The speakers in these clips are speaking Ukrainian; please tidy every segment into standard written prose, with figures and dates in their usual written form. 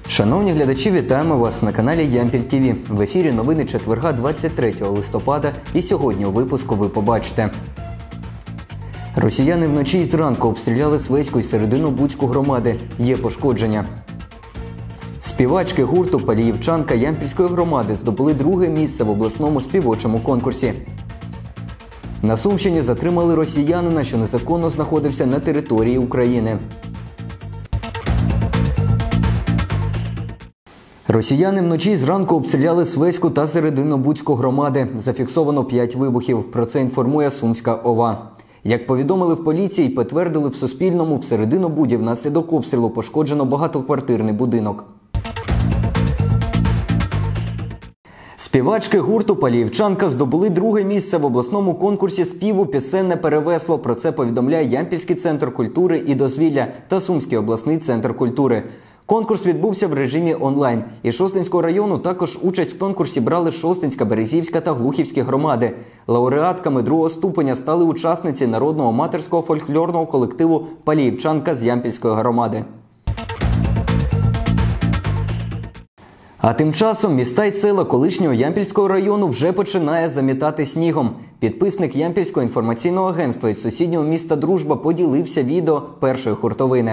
Шановні глядачі, вітаємо вас на каналі Ямпіль ТВ. В ефірі новини четверга 23 листопада, і сьогодні у випуску ви побачите. Росіяни вночі і зранку обстріляли Свеську і Серединобудську громади. Є пошкодження. Співачки гурту «Паліївчанка» Ямпільської громади здобули друге місце в обласному співочому конкурсі. На Сумщині затримали росіянина, що незаконно знаходився на території України. Росіяни вночі і зранку обстріляли Свеську та Серединобудську громади. Зафіксовано 5 вибухів. Про це інформує Сумська ОВА. Як повідомили в поліції і підтвердили в Суспільному, в Серединобуді внаслідок обстрілу пошкоджено багатоквартирний будинок. Співачки гурту «Паліївчанка» здобули друге місце в обласному конкурсі співу «Пісенне перевесло». Про це повідомляє Ямпільський центр культури і дозвілля та Сумський обласний центр культури. Конкурс відбувся в режимі онлайн. Із Шостинського району також участь в конкурсі брали Шостинська, Березівська та Глухівські громади. Лауреатками другого ступеня стали учасниці народного аматорського фольклорного колективу «Паліївчанка» з Ямпільської громади. А тим часом міста й села колишнього Ямпільського району вже починає замітати снігом. Підписник Ямпільського інформаційного агентства із сусіднього міста Дружба поділився відео першої хуртовини.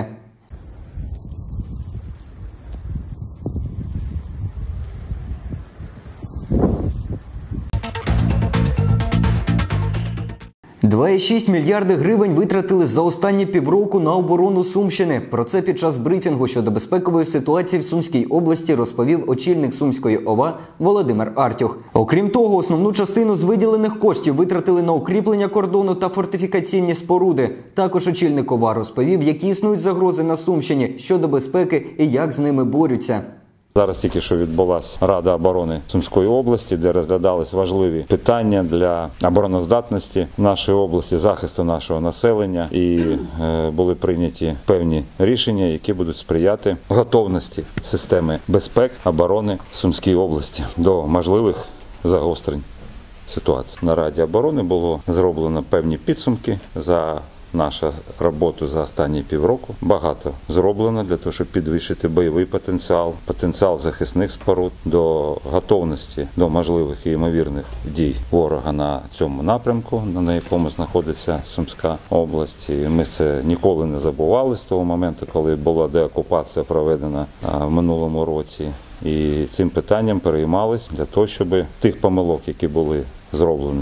$2,6 мільярди гривень витратили за останні півроку на оборону Сумщини. Про це під час брифінгу щодо безпекової ситуації в Сумській області розповів очільник Сумської ОВА Володимир Артюх. Окрім того, основну частину з виділених коштів витратили на укріплення кордону та фортифікаційні споруди. Також очільник ОВА розповів, які існують загрози на Сумщині щодо безпеки і як з ними борються. Зараз тільки що відбулася Рада оборони Сумської області, де розглядались важливі питання для обороноздатності нашої області, захисту нашого населення, і були прийняті певні рішення, які будуть сприяти готовності системи безпеки оборони Сумської області до можливих загострень ситуації. На Раді оборони було зроблено певні підсумки за нашу роботу за останні півроку. Багато зроблено для того, щоб підвищити бойовий потенціал, потенціал захисних споруд, до готовності до можливих і ймовірних дій ворога на цьому напрямку, на якому знаходиться Сумська область. І ми це ніколи не забували з того моменту, коли була деокупація проведена в минулому році. І цим питанням переймались для того, щоб тих помилок, які були зроблені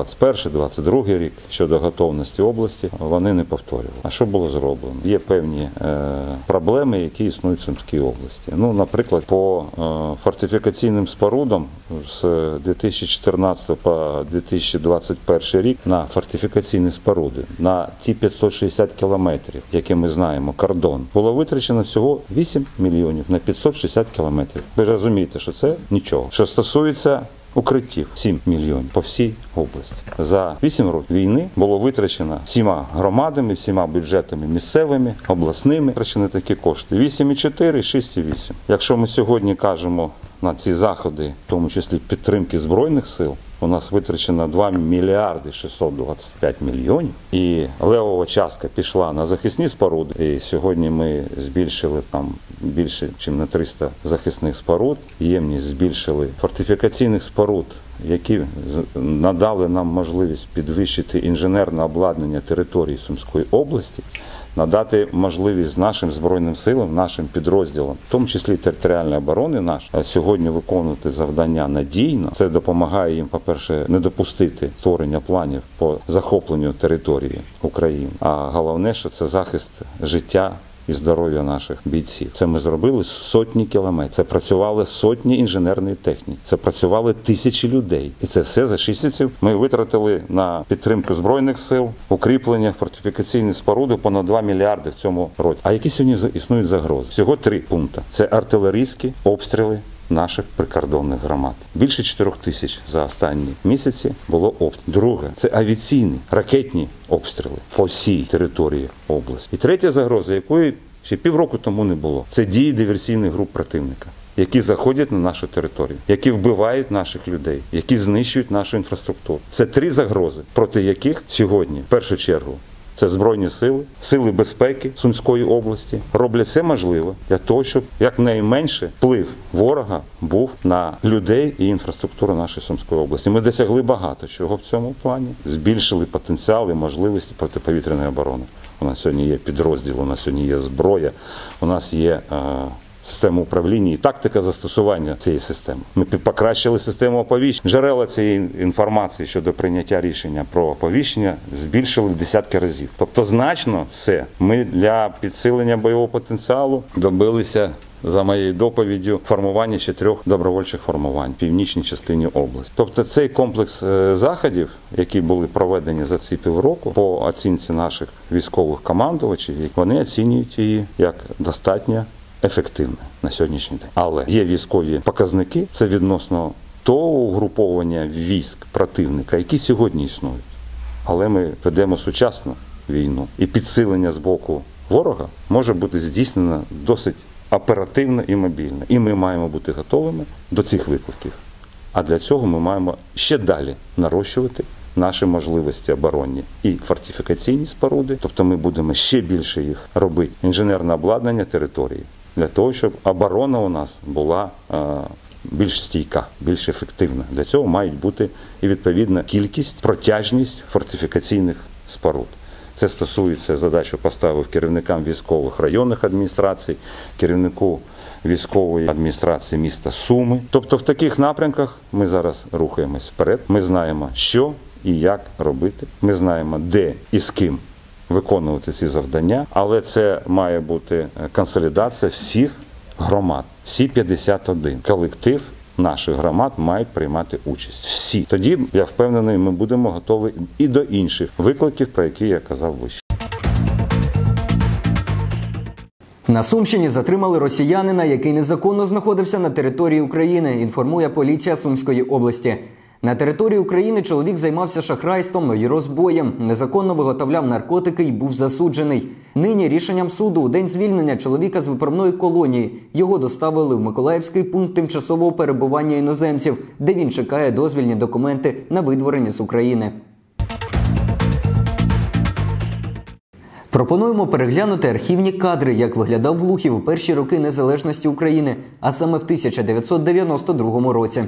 21-22 рік щодо готовності області, вони не повторювали. А що було зроблено? Є певні проблеми, які існують в Сумській області. Ну, наприклад, по фортифікаційним спорудам з 2014 по 2021 рік на фортифікаційні споруди, на ті 560 кілометрів, які ми знаємо, кордон, було витрачено всього 8 мільйонів на 560 кілометрів. Ви розумієте, що це нічого. Що стосується укриттів, 7 мільйонів по всій області. За 8 років війни було витрачено всіма громадами, всіма бюджетами місцевими, обласними, витрачені такі кошти. 8,4, 6,8. Якщо ми сьогодні кажемо на ці заходи, в тому числі підтримки Збройних сил, у нас витрачено 2 мільярди 625 мільйонів. І левова частка пішла на захисні споруди. І сьогодні ми збільшили там більше, ніж на 300 захисних споруд. Ємність збільшили фортифікаційних споруд, які надали нам можливість підвищити інженерне обладнання території Сумської області, надати можливість нашим Збройним силам, нашим підрозділам, в тому числі територіальної оборони нашої, сьогодні виконувати завдання надійно. Це допомагає їм, по-перше, не допустити створення планів по захопленню території України. А головне, що це захист життя і здоров'я наших бійців. Це ми зробили сотні кілометрів. Це працювали сотні інженерної техніки. Це працювали тисячі людей. І це все за 6 місяців ми витратили на підтримку Збройних сил, укріплення, фортифікаційні споруди понад 2 мільярди в цьому році. А які сьогодні існують загрози? Всього 3 пункти. Це артилерійські обстріли наших прикордонних громад. Більше 4 тисяч за останні місяці було обстрілів. Друге – це авіаційні, ракетні обстріли по всій території області. І третя загроза, якої ще півроку тому не було, це дії диверсійних груп противника, які заходять на нашу територію, які вбивають наших людей, які знищують нашу інфраструктуру. Це 3 загрози, проти яких сьогодні, в першу чергу, це Збройні сили, сили безпеки Сумської області роблять все можливе для того, щоб якнайменше вплив ворога був на людей і інфраструктуру нашої Сумської області. Ми досягли багато чого в цьому плані, збільшили потенціал і можливості протиповітряної оборони. У нас сьогодні є підрозділ, у нас сьогодні є зброя, у нас є система управління і тактика застосування цієї системи. Ми покращили систему оповіщення. Джерела цієї інформації щодо прийняття рішення про оповіщення збільшили в десятки разів. Тобто значно все. Ми для підсилення бойового потенціалу добилися, за моєю доповіддю, формування ще 3 добровольчих формувань в північній частині області. Тобто цей комплекс заходів, які були проведені за ці півроку, по оцінці наших військових командувачів, вони оцінюють її як достатньо ефективне на сьогоднішній день. Але є військові показники, це відносно того угруповання військ противника, які сьогодні існують. Але ми ведемо сучасну війну. І підсилення з боку ворога може бути здійснено досить оперативно і мобільно. І ми маємо бути готовими до цих викликів. А для цього ми маємо ще далі нарощувати наші можливості оборонні і фортифікаційні споруди. Тобто ми будемо ще більше їх робити. Інженерне обладнання території. Для того, щоб оборона у нас була більш стійка, більш ефективна. Для цього мають бути і відповідна кількість, протяжність фортифікаційних споруд. Це стосується задач, що поставив керівникам військових районних адміністрацій, керівнику військової адміністрації міста Суми. Тобто в таких напрямках ми зараз рухаємось вперед. Ми знаємо, що і як робити. Ми знаємо, де і з ким виконувати ці завдання, але це має бути консолідація всіх громад. Всі 51 колектив наших громад мають приймати участь. Всі. Тоді, я впевнений, ми будемо готові і до інших викликів, про які я казав вище. На Сумщині затримали росіянина, який незаконно знаходився на території України, інформує поліція Сумської області. На території України чоловік займався шахрайством і розбоєм, незаконно виготовляв наркотики і був засуджений. Нині рішенням суду у день звільнення чоловіка з виправної колонії. Його доставили в Миколаївський пункт тимчасового перебування іноземців, де він чекає дозвільні документи на видворення з України. Пропонуємо переглянути архівні кадри, як виглядав Глухів у перші роки незалежності України, а саме в 1992 році.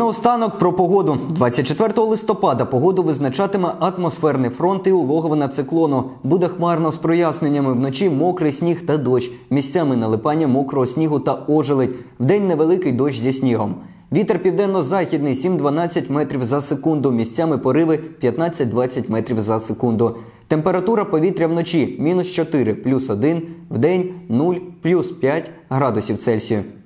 наостанок про погоду. 24 листопада погоду визначатиме атмосферний фронт і улоговина циклону. Буде хмарно з проясненнями, вночі мокрий сніг та дощ. Місцями налипання мокрого снігу та ожеледь. Вдень невеликий дощ зі снігом. Вітер південно-західний 7-12 метрів за секунду, місцями пориви 15-20 метрів за секунду. Температура повітря вночі – -4 + 1, вдень – 0 + 5 градусів Цельсію.